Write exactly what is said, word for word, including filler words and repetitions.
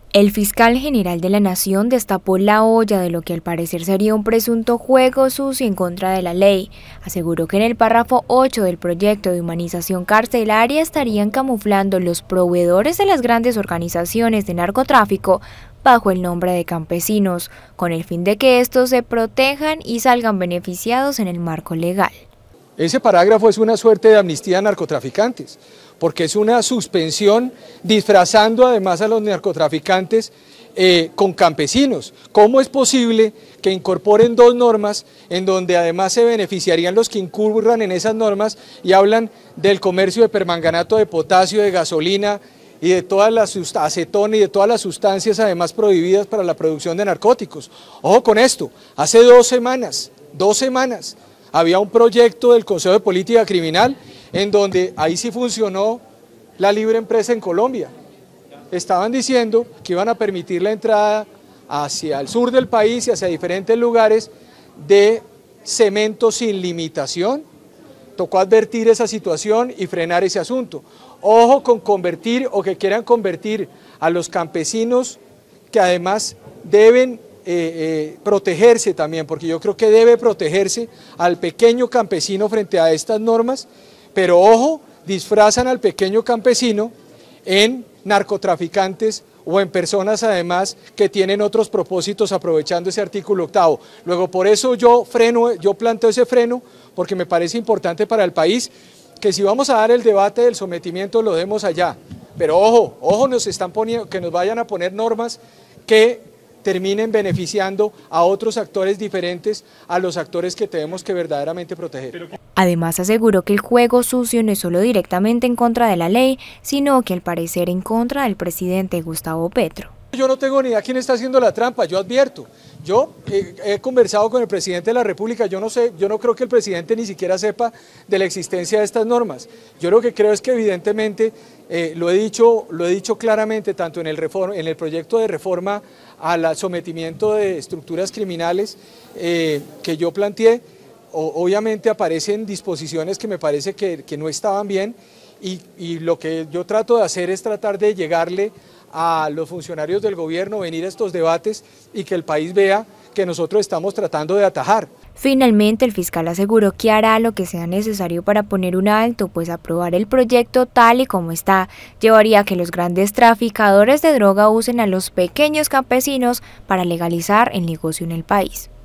El fiscal general de la Nación destapó la olla de lo que al parecer sería un presunto juego sucio en contra de la ley. Aseguró que en el párrafo ocho del proyecto de humanización carcelaria estarían camuflando los proveedores de las grandes organizaciones de narcotráfico bajo el nombre de campesinos, con el fin de que estos se protejan y salgan beneficiados en el marco legal. Ese parágrafo es una suerte de amnistía a narcotraficantes, porque es una suspensión disfrazando además a los narcotraficantes eh, con campesinos. ¿Cómo es posible que incorporen dos normas en donde además se beneficiarían los que incurran en esas normas y hablan del comercio de permanganato de potasio, de gasolina y de todas las acetona y de todas las sustancias además prohibidas para la producción de narcóticos? Ojo con esto, hace dos semanas, dos semanas, había un proyecto del Consejo de Política Criminal en donde ahí sí funcionó la libre empresa en Colombia. Estaban diciendo que iban a permitir la entrada hacia el sur del país y hacia diferentes lugares de cemento sin limitación. Tocó advertir esa situación y frenar ese asunto. Ojo con convertir o que quieran convertir a los campesinos, que además deben Eh, eh, protegerse también, porque yo creo que debe protegerse al pequeño campesino frente a estas normas, pero ojo, disfrazan al pequeño campesino en narcotraficantes o en personas además que tienen otros propósitos aprovechando ese artículo octavo. Luego por eso yo freno, yo planteo ese freno, porque me parece importante para el país que si vamos a dar el debate del sometimiento lo demos allá, pero ojo, ojo nos están poniendo, que nos vayan a poner normas que terminen beneficiando a otros actores diferentes a los actores que tenemos que verdaderamente proteger. Además aseguró que el juego sucio no es solo directamente en contra de la ley, sino que al parecer en contra del presidente Gustavo Petro. Yo no tengo ni idea quién está haciendo la trampa, yo advierto, yo he, he conversado con el presidente de la República, yo no sé, yo no creo que el presidente ni siquiera sepa de la existencia de estas normas. Yo lo que creo es que evidentemente, eh, lo he dicho, lo he dicho claramente, tanto en el, reform, en el proyecto de reforma al sometimiento de estructuras criminales eh, que yo planteé, o, obviamente aparecen disposiciones que me parece que, que no estaban bien y, y lo que yo trato de hacer es tratar de llegarle a los funcionarios del gobierno, venir a estos debates y que el país vea que nosotros estamos tratando de atajar. Finalmente, el fiscal aseguró que hará lo que sea necesario para poner un alto, pues aprobar el proyecto tal y como está llevaría a que los grandes traficadores de droga usen a los pequeños campesinos para legalizar el negocio en el país.